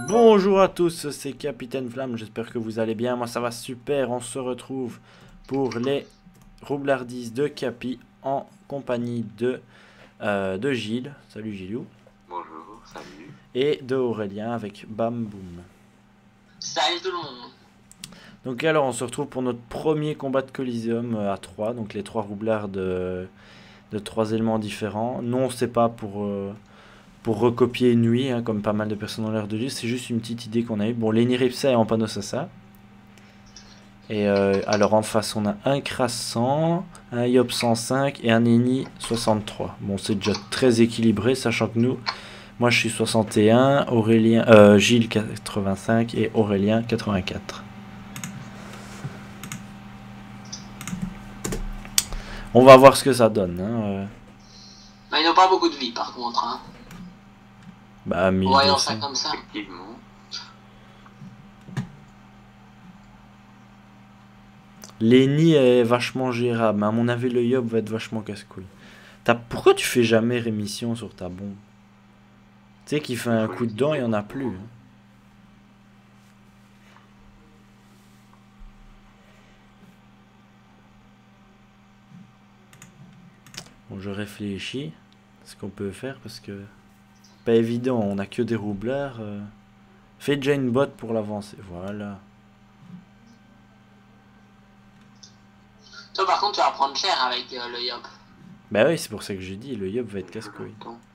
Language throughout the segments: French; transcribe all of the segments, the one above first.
Bonjour à tous, c'est Capitaine Flamme, j'espère que vous allez bien, moi ça va super, on se retrouve pour les roublardises de Capi en compagnie de Gilles, salut Gilou, Bonjour, salut. et de Aurélien avec Bam Boum. Salut tout le monde. Donc alors on se retrouve pour notre premier combat de Coliseum à 3, donc les 3 roublards de 3 éléments différents. Non, c'est pas pour recopier une nuit, hein, comme pas mal de personnes ont l'air de dire, c'est juste une petite idée qu'on a eue. Bon, Leniripsa et Ampanosasa. Et alors en face, on a un Crassant, un Yop 105 et un Eni 63. Bon, c'est déjà très équilibré, sachant que moi je suis 61, Gilles 85 et Aurélien 84. On va voir ce que ça donne. Bah, ils n'ont pas beaucoup de vie par contre. Hein. Bah, Voyons ça 1200. comme ça. Effectivement. L'Eni est vachement gérable, mais à mon avis, le Yop va être vachement casse-couille. Pourquoi tu fais jamais rémission sur ta bombe? Tu sais qu'il fait un coup dedans, il n'y en a plus. Hein. Bon, je réfléchis ce qu'on peut faire parce que pas évident, on a que des roublards. Fais déjà une botte pour l'avancer, voilà. Toi par contre tu vas prendre cher avec le Yop. Bah oui, c'est pour ça que j'ai dit, le Yop va être casse-couille.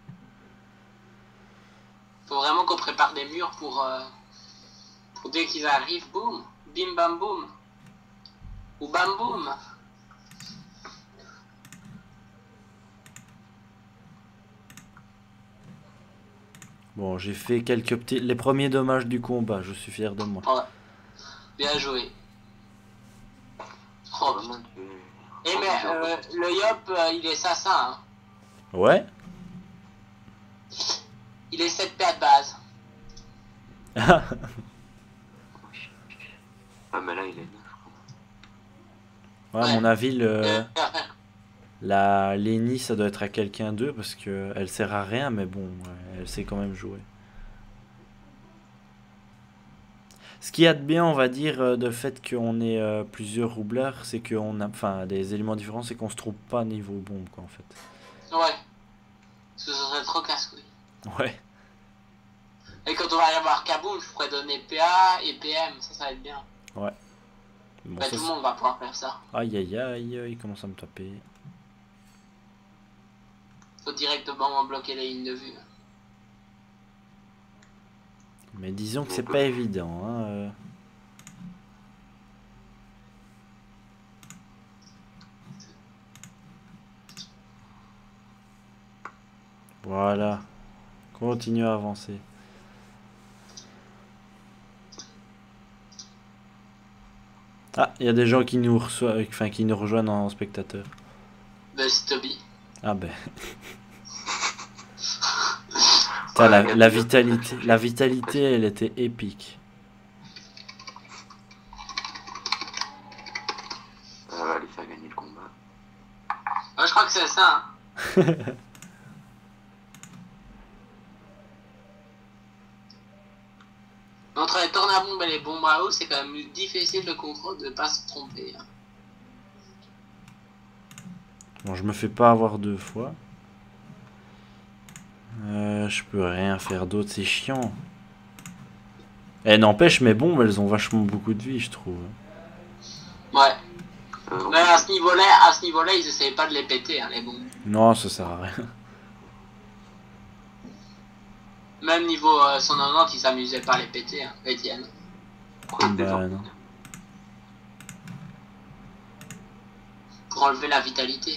Faut vraiment qu'on prépare des murs pour dès qu'ils arrivent, boum, bim bam boum. Ou bam boum. Bon, j'ai fait les premiers dommages du combat, je suis fier de moi. Ouais. Bien joué. Oh putain. Eh mais le Yop il est assassin. Hein. Ouais. Il est 7 PA de base. Ah, mais là, il est 9. Ouais, à Ouais. mon avis, la Lenny, ça doit être à quelqu'un d'eux parce que elle sert à rien, mais bon, elle sait quand même jouer. Ce qu'il y a de bien, on va dire, de fait qu'on ait plusieurs roublards, c'est qu'on a, enfin, des éléments différents, c'est qu'on se trompe pas niveau bombe, quoi, en fait. Ouais. Parce que ça serait trop casse-couille. Ouais. Et quand on va aller voir Kaboom, je pourrais donner PA et PM, ça va être bien. Ouais. Bon, Bah, ça, tout le monde va pouvoir faire ça. aïe aïe aïe, il commence à me taper. Faut directement bloquer les lignes de vue. Mais disons que c'est pas évident, hein. Voilà. Continue à avancer. Ah, il y a des gens qui nous qui nous rejoignent en spectateur. Bah, c'est Toby. Ah ben. Putain, la vitalité, elle était épique. Ça va lui faire gagner le combat. Ouais, je crois que c'est ça. Hein. Entre les tornabombes et les bombes à eau, c'est quand même difficile de contrôle de pas se tromper. Hein. Bon, je me fais pas avoir 2 fois. Je peux rien faire d'autre, c'est chiant. Eh, n'empêche, mes bombes, elles ont vachement beaucoup de vie, je trouve. Ouais. Mais à ce niveau-là, ils essayaient pas de les péter, hein, les bombes. Non, ça sert à rien. Même niveau 190, ils s'amusaient pas à les péter, hein, Etienne. Bah, non. Pour enlever la vitalité.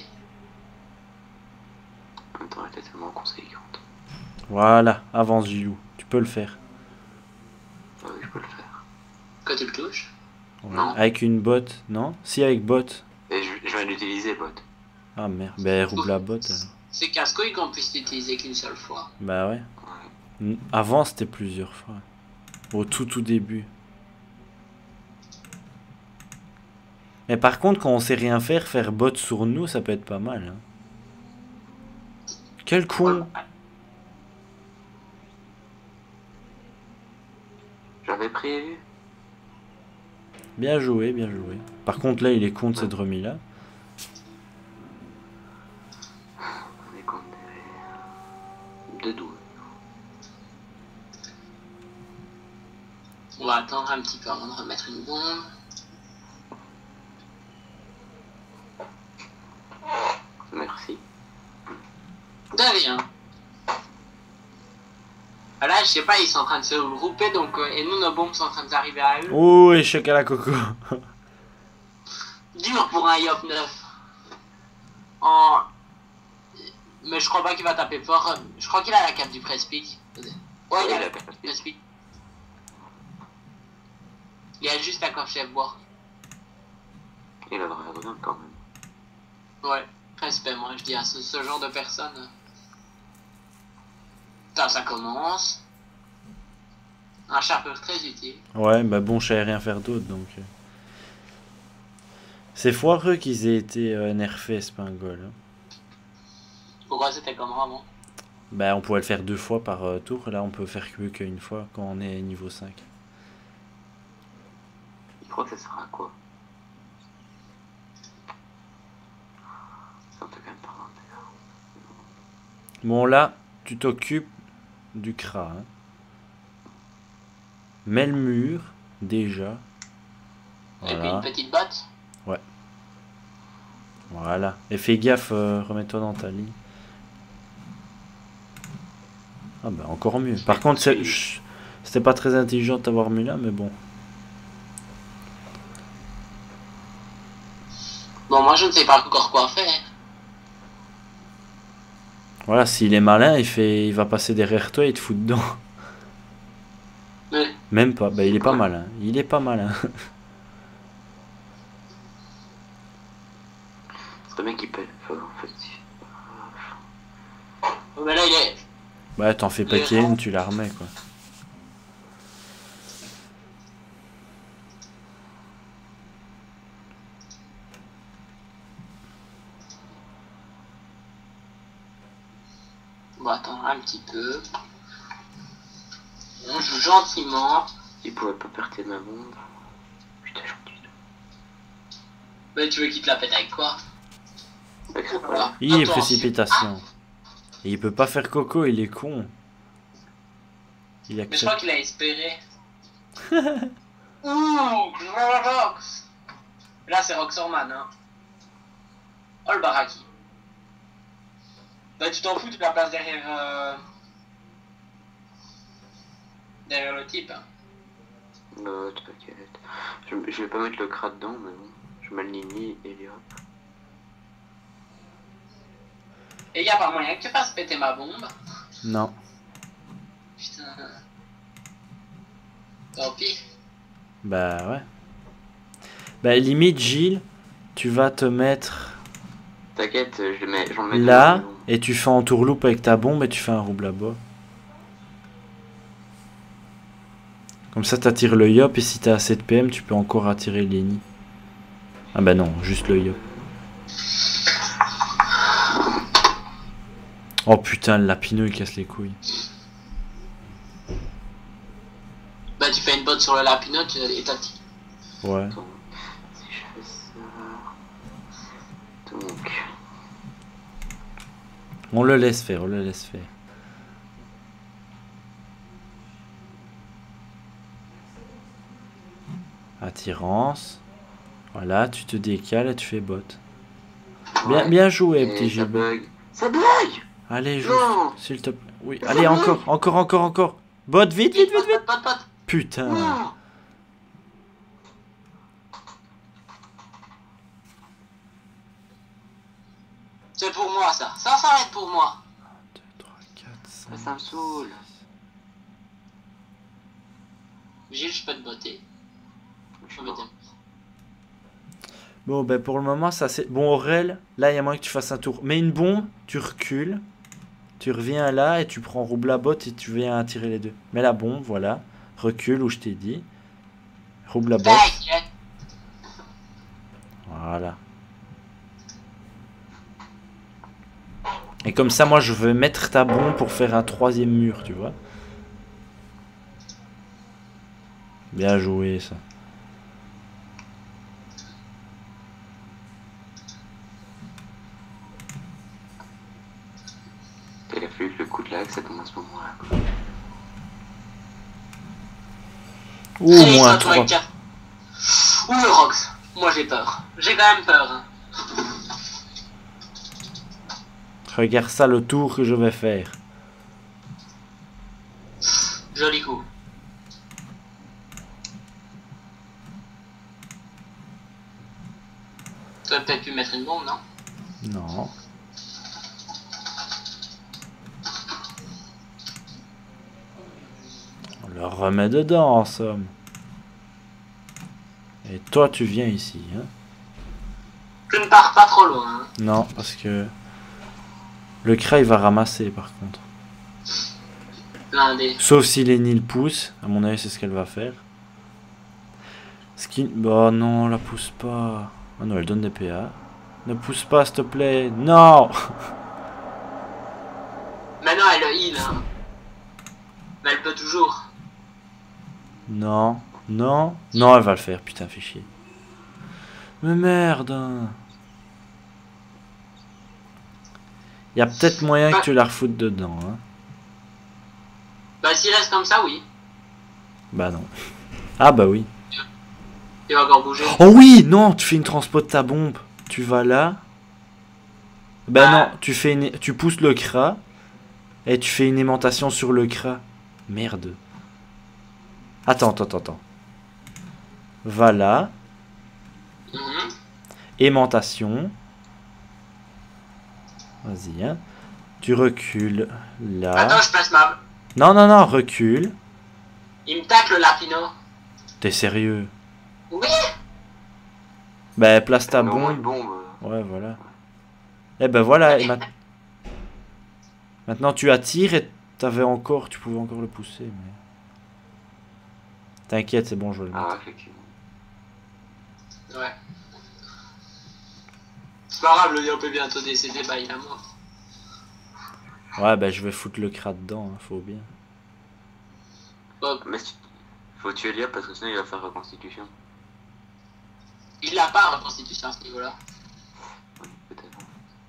En même temps, elle était tellement conséquente. Voilà, avance Gilou, tu peux le faire. Ah oui, je peux le faire. Quand tu le touches. Ouais. Non. Avec une botte, non? Si, avec botte. Et je vais l'utiliser, bot. Ah merde, ben roule la botte. Alors. C'est casse-couille qu'on puisse l'utiliser qu'une seule fois. Bah ouais. Ouais. Avant, c'était plusieurs fois. Au tout début. Mais par contre, quand on sait rien faire bot sur nous, ça peut être pas mal. Hein. Quel con! j'avais prévu. Bien joué, bien joué. Par contre, là, il est contre cette remise-là. On est contre des 2-12. On va attendre un petit peu avant de remettre une bombe. Merci. De rien. Là, je sais pas, ils sont en train de se grouper, donc et nous, nos bombes sont en train d'arriver à eux. Oh, échec à la coco. Dur pour un Yop 9. En... Mais je crois pas qu'il va taper fort. Je crois qu'il a la cape du Prespeak. Ouais, il a la cape du Prespeak. Il a juste un coffre-chef bois. Il a vraiment bien quand même. Ouais, respect, moi, je dis à ce genre de personnes. Putain, ça commence. Un charpeur très utile. Ouais, bah bon, je savais rien faire d'autre, donc... C'est foireux qu'ils aient été nerfés, ce pingole. Hein. Pourquoi c'était comme avant? Bah, on pourrait le faire 2 fois par tour. Là, on peut faire qu'une fois quand on est niveau 5. Il croit que ça sera à quoi? Ça me fait quand même pas mal. Bon, là, tu t'occupes du CRA. Hein. Mets le mur, déjà. Et puis Voilà. une petite botte. Voilà. Et fais gaffe, remets-toi dans ta ligne. Ah bah, encore mieux. Par contre, c'était pas très intelligent de t'avoir mis là, mais bon. Bon, moi, je ne sais pas encore quoi faire. Voilà, s'il est malin, il va passer derrière toi et te fout dedans. Mais... Même pas. Bah, il est pas malin. Il est pas malin. C'est le mec qui peut. En fait. Mais là, il est... Bah, t'en fais péter une, tu la remets, quoi. On va attendre un petit peu. On joue gentiment. Il pouvait pas perdre ma bombe. Putain, gentil. Mais tu veux qu'il te la pète avec quoi? Avec ça, Voilà. Il est Attention. précipitation. Et il peut pas faire coco, il est con. Il Mais je crois accepte. qu'il a espéré. Ouh, Rox. Là, c'est Roxorman, hein. Oh, le baraki. Bah, tu t'en fous, tu la places derrière... derrière le type. Hein. T'inquiète. Je vais pas mettre le crat dedans, mais bon. Je mets le nini et hop. Et y a pas moyen que tu fasses péter ma bombe. Non. Putain. Tant pis. Bah ouais. Bah limite Gilles, tu vas te mettre T'inquiète, j'en mets là deux, et tu fais en tourloupe avec ta bombe et tu fais un rouble à bas. Comme ça t'attires le yop et si t'as assez de PM tu peux encore attirer Lenny. Ah bah non, juste le yop. Oh putain, le lapineux il casse les couilles. Bah, tu fais une botte sur le lapinot et t'as dit. Ouais. Attends, si je fais ça... Donc... On le laisse faire, on le laisse faire. Attirance. Voilà, tu te décales et tu fais bot. Bien, Ouais. bien joué, Et petit ça Gilles. bug. Ça bug. Allez, joue, Non. s'il te plaît. Oui, allez, encore. Bot, vite. Botte. Putain. Non. C'est pour moi, ça. Ça va être pour moi. 2, 3, 4, 5. Ça me saoule. Gilles, je peux te botter. Je vais t'aimer. Bon, ben pour le moment, ça c'est. Bon, Aurel, là, il y a moyen que tu fasses un tour. Mets une bombe, tu recules. Tu reviens là et tu prends rouble la botte et tu viens attirer les deux. Mets la bombe, voilà. Recule où je t'ai dit. Rouble la botte. Tac. Voilà. Et comme ça, moi, je veux mettre ta bombe pour faire un troisième mur, tu vois. Bien joué ça. Il a fallu que le coup de lag ça tombe à ce moment-là. Quoi. Ouh, Allez, moins toi, toi, 3. avec Ouh, le Rox. Moi, j'ai peur. J'ai quand même peur. Hein. Regarde ça, le tour que je vais faire. Joli coup. Tu aurais peut-être pu mettre une bombe, non? Non. On le remet dedans, en somme. Et toi, tu viens ici, hein? Tu ne pars pas trop loin. Hein. Non, parce que... Le cra, il va ramasser, par contre. L'un des... Sauf si Lenny le pousse. À mon avis, c'est ce qu'elle va faire. Bah non, la pousse pas. Ah non, elle donne des PA. Ne pousse pas, s'il te plaît. Non. Maintenant, elle le heal. Hein. Mais elle peut toujours. Non. Non. Non, elle va le faire. Putain, fais chier. Mais merde. Il y a peut-être moyen que tu la refoutes dedans. Hein. Bah, s'il reste comme ça, oui. Bah non. Ah bah oui. Il va encore bouger. Oh oui, non, tu fais une transpo de ta bombe. Tu vas là. Ben non, tu pousses le cra. Et tu fais une aimantation sur le cra. Merde. Attends. Va là. Mhm. Aimantation. Vas-y, hein. Tu recules là. Attends, je place ma... Non, recule. Il me tacle le lapino. T'es sérieux? Oui. Ben, place ta Non, une bombe. bombe. Ouais, voilà. Et ben voilà. Et maintenant, tu attires et tu pouvais encore le pousser. Mais... T'inquiète, c'est bon, je vais le mettre. Ah, effectivement. Ouais. C'est pas grave, le lion peut bientôt décéder, bah il est mort. Ouais, ben je vais foutre le crat dedans, hein, faut bien. Bon, Mais faut tuer Liam parce que sinon il va faire reconstitution. il l'a pas en constitution à ce niveau-là. Oui, peut-être.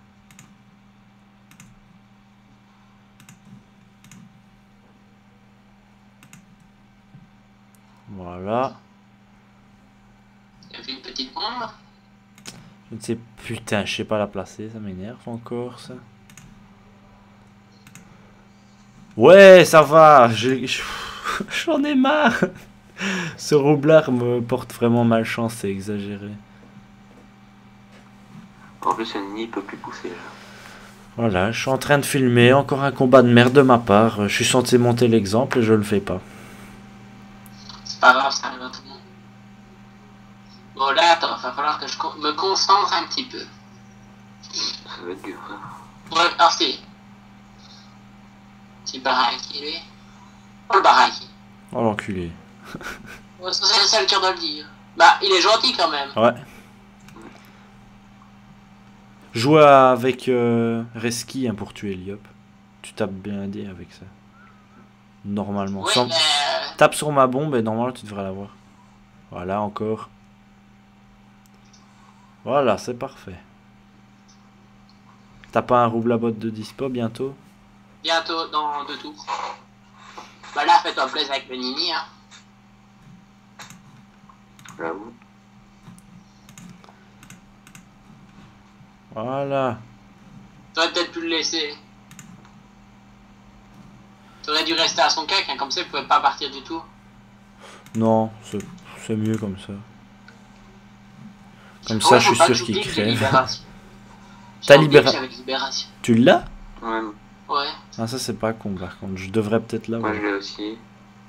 Voilà. Il a fait une petite bombe. Je ne sais, putain, je sais pas la placer, ça m'énerve encore ça. Ouais, ça va, j'en ai marre. Ce roublard me porte vraiment malchance, c'est exagéré. En plus, le nid peut plus pousser là. Voilà, je suis en train de filmer, encore un combat de merde de ma part. Je suis censé monter l'exemple et je le fais pas. C'est pas grave, ça arrive à tout le monde. Bon là, attends, va falloir que je me concentre un petit peu. Ça va être dur ça. Ouais, alors c'est... C'est Baraki, lui. Oh le Baraki. Oh l'enculé. Ouais, c'est le cœur de le dire. Bah, il est gentil quand même. Ouais. Joue avec Reski hein, pour tuer Liop. Tu tapes bien un dé avec ça. Normalement. Oui, mais... Tape sur ma bombe et normalement tu devrais l'avoir. Voilà, encore. Voilà, c'est parfait. T'as pas un roublabot de dispo bientôt? Bientôt, dans 2 tours. Bah là, fais-toi plaisir avec le Nini, hein. Là où? Voilà. T'aurais peut-être pu le laisser. T'aurais dû rester à son cac, hein, comme ça il pouvait pas partir du tout. Non, c'est mieux comme ça. Comme ça, je suis sûr qu'il crève. T'as libération. Tu l'as? Ouais. Ouais. Ah, ça, c'est pas con, par contre. Je devrais peut-être l'avoir. Moi je l'ai aussi.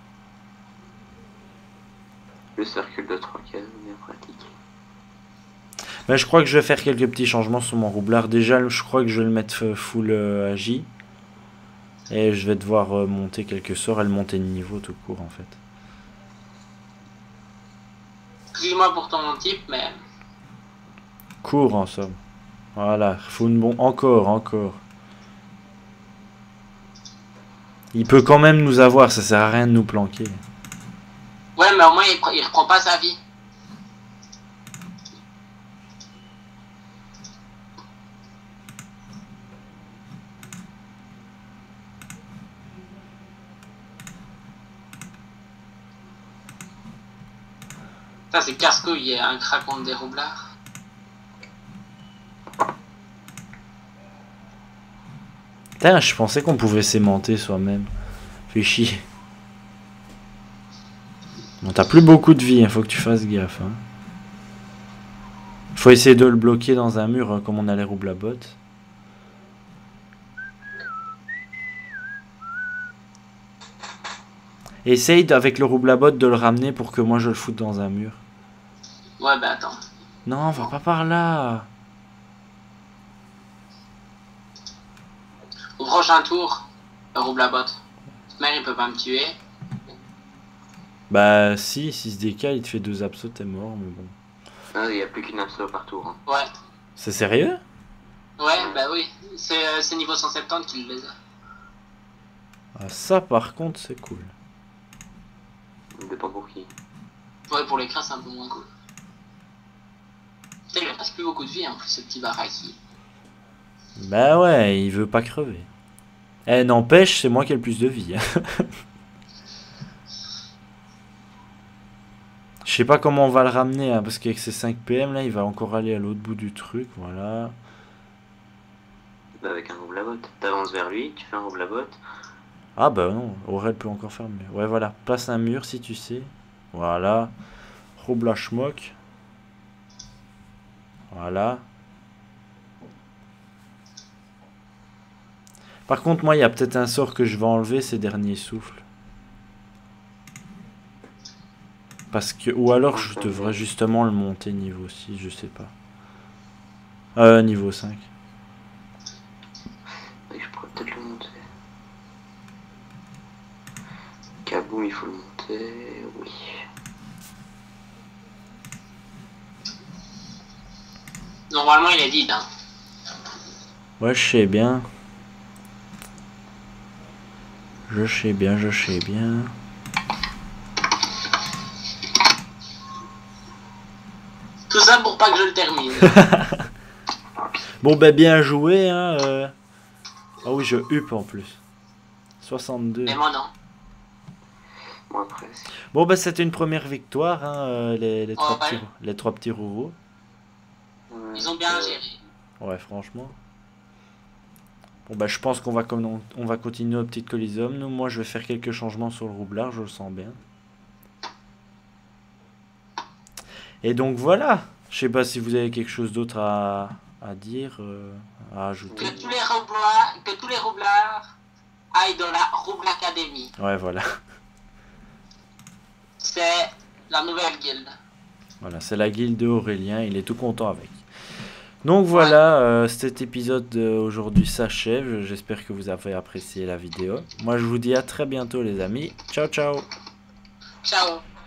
Le circuit de 3 cases, bien pratique. Mais je crois que je vais faire quelques petits changements sur mon roublard. Déjà, je crois que je vais le mettre full agi. Et je vais devoir monter quelques sorts et le monter de niveau tout court, en fait. Excuse-moi pour ton type, mais... Court, en somme. Voilà, faut une bombe. Encore. Il peut quand même nous avoir, ça sert à rien de nous planquer. Ouais, mais au moins il reprend pas sa vie. Ça c'est casse-couille, il y a un crack contre des roublards. Putain, je pensais qu'on pouvait s'aimanter soi-même. Fais chier. Bon, t'as plus beaucoup de vie, il faut que tu fasses gaffe. Hein. Faut essayer de le bloquer dans un mur, hein, comme on a les roublabottes. Essaye avec le roublabot de le ramener pour que moi je le foute dans un mur. Ouais, bah attends. Non, va pas par là. Au prochain tour, le roublabot. Mais il peut pas me tuer. Bah si, si ce DK il te fait 2 absos, t'es mort, mais bon. Ah, il n'y a plus qu'une abso par tour. Hein. Ouais. C'est sérieux? Ouais, bah oui. C'est niveau 170 qu'il les a. Ah ça par contre c'est cool. Ça dépend pour qui. Ouais, pour l'écran c'est un peu moins cool. Putain, il reste plus beaucoup de vie en plus, ce petit Baraki. Bah ouais, il veut pas crever. Eh, n'empêche, c'est moi qui ai le plus de vie. Je sais pas comment on va le ramener, hein, parce qu'avec ses 5 PM là, il va encore aller à l'autre bout du truc, voilà. Bah, avec un roublabot. T'avances vers lui, tu fais un roublabot. Ah bah non, Aurel peut encore faire mieux. Ouais voilà, place un mur si tu sais. Voilà. Roubla schmock. Voilà. Par contre, moi, il y a peut-être un sort que je vais enlever, ces derniers souffles. Parce que... Ou alors, je devrais justement le monter niveau 6, je sais pas. Niveau 5. Oui, je pourrais peut-être le monter. Kaboom, il faut le monter, oui. Normalement, il est vide, hein. Ouais, je sais bien. Je sais bien, je sais bien. Tout ça pour pas que je le termine. Bon, bah bien joué, hein. Ah oui, je huppe en plus. 62. Mais moi non. Moi, presque. Bon, bah c'était une première victoire, hein, les trois Ouais. les 3 petits rourous. Ils ont bien géré. Ouais, franchement. Bon, bah je pense qu'on va, on va continuer au petit Coliseum. Nous, moi, je vais faire quelques changements sur le roublard, je le sens bien. Et donc voilà. Je sais pas si vous avez quelque chose d'autre à dire, à ajouter. Que tous les roublards aillent dans la Rouble Academy. Ouais, voilà. C'est la nouvelle guilde. Voilà, c'est la guilde d'Aurélien, il est tout content avec. Donc voilà, cet épisode aujourd'hui s'achève. J'espère que vous avez apprécié la vidéo. Moi, je vous dis à très bientôt, les amis. Ciao, ciao. Ciao.